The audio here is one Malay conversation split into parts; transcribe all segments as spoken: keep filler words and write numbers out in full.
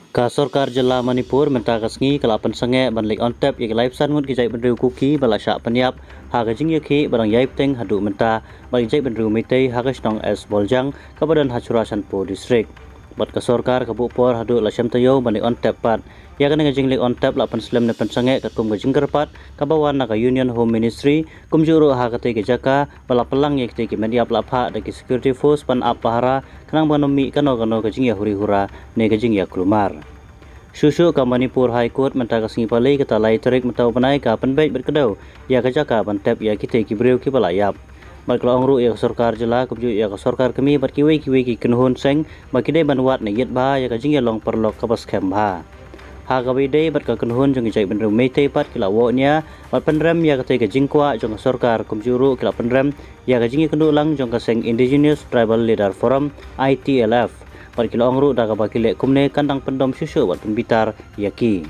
Ka Sarkar Jela Manipur menta kasngi kalapan sange banlik on tap yak live san ngut kijai benriu kuki bala syak penyap ha kajing yakhi barang yai teng hadu menta balik jai benriu mitei ha kasnong es boljang kabadan hacura sanpo distrik bat ka Sarkar kabu por hadu lasem tayo banlik on tap pat ya kan kajing lik on tap lapan slam ne pensange kat kum kajing kerpat kabawan naka Union Home Ministry kum juru ha kate kejaka bala pelang yak te kimediap lapha daki security force pan apahara kanang banomi kano kano kajing ya huri hura ne kajing ya kulmar Susu ka Manipur High Court menta kasngi palai kata lai tarik mentau panai ka penbaik berkedau ya kajaka bantep ya kite kibreu ki balayap bar kelong ru ya Sarkar Jela kubju ya Sarkar kami bar kiwe kiwe ki kenhun seng bakide banwat ne yet ba ya kajing ya long perlok kapas kem ba ha gawi dei bar ka kenhun jong jai benru mete pat kilawo nya bar penrem ya kate kajing kwa jong Sarkar kubju ru kila penrem ya kajing kendu lang jong ka seng Indigenous Tribal Leader Forum I T L F bar kilong ru daga bakile kumne kandang pendom susu wat pembitar yaki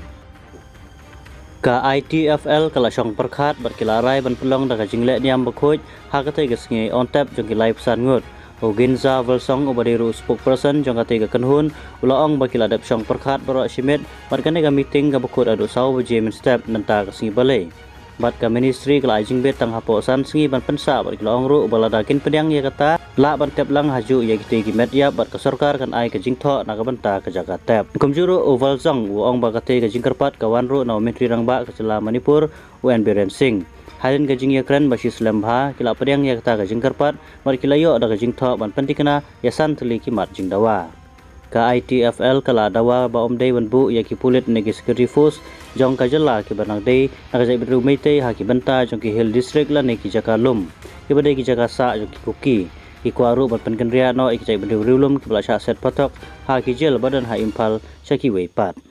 ka I T F L kala syong perkhat bar kilarai ban pelong daga jingle niam bakhoj ha kate gasngi on tap jong live san ngut Oginza Velsong ubadiru spokesperson jong kate ga kenhun ulaong bakila dap syong perkhat baro simet bar kane ga meeting ga bakhot adu saw jemen step nanta kasngi balai bat ka ministry kala jing bet tang hapo san sngi ban pensa bar kilong ru baladakin pedang ya kata la ban tep lang haju ya kite ki met ya bat ka Sarkar kan ai ka jing tho na ka banta ka jaga tep kumjuru oval zong uong ba kate ka jing kerpat kawan ru na menteri rang ba ka Jela Manipur Wen Biren Singh halin ka jing ya kren basis lembha kila pedang ya kata ka jing kerpat bar kilayo da ka jing tho ban pentikna ya san teli ki mat jing dawa ka I T F L kala dawa ba om dei wan bu ya ki pulit negi security force jong ka Jela ki banang dei na ka jai bedru meite ha ki banta jong ki hill district la ne ki jaka lum ki badai ki jaka sa jong ki kuki ikwaru ban penkendria no ik jai bedru lum ki bala sya set patok ha ki jel badan ha impal syaki weipat